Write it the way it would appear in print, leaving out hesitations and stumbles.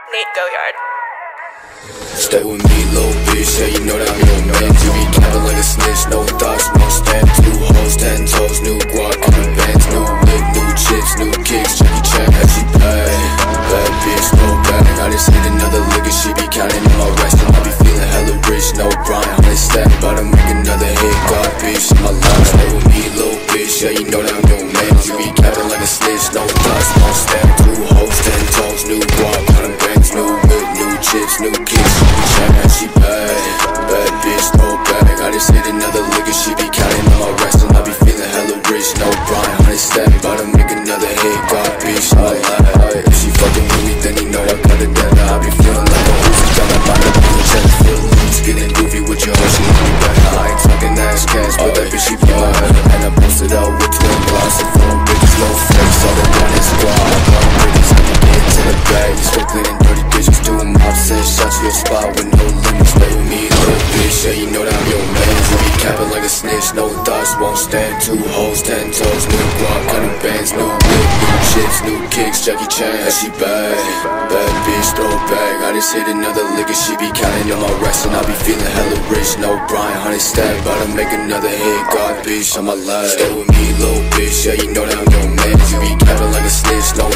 Nate Goyard. Stay with me, little bitch, yeah, you know that I'm your man. You be capping like a snitch, no thoughts, no stand. 2 hoes, 10 toes, new guac in the bands. New whip, new chips, new kicks, Jackie Chan, as she pay. Bad bitch, no bag, I just hit another lick and she be counting on my rest. And I be feeling hella rich, no Brian, 100 stack. About to make another hit, God bitch, in my life. Stay with me, little bitch, yeah, you know that I'm your man. You be capping like a snitch, no thoughts, no stand. 2 hoes, 10 toes, new guac in the bands. New whip, new chips, new kicks, she bad, bad bitch, no bag. I just hit another lick and she be counting on my rest. And I be feeling hella rich, no Brian, 100 stack. About to make another hit, God bitch, my life. If she fucking with me, then you know I got it together. I be feeling like a Uzi, got my mind up on the chest. Feel loose, getting goofy with your hoe, she want me back. I ain't talking ass cash, but that bitch she bad. And I posted out with 12 blocks and 4 bitches, no face, all the gun is squad. Bitches, I can get to the bag, strictly in dirty bitches, doing mob set shots to your spot with no limits. Stay with me, little bitch, yeah, you know that I'm your man. You be capping like a snitch, no thoughts, won't stand. 2 hoes, 10 toes, new guac, kind of bands, new whip, new chips, new kicks, Jackie Chan, yeah, she bad, bad bitch, throw it back. I just hit another lick and she be counting on my rest. And I be feeling hella rich, no Brian, 100 stack. About to make another hit, God bitch, on my life. Stay with me, little bitch, yeah, you know that I'm your man. You be capping like a snitch, no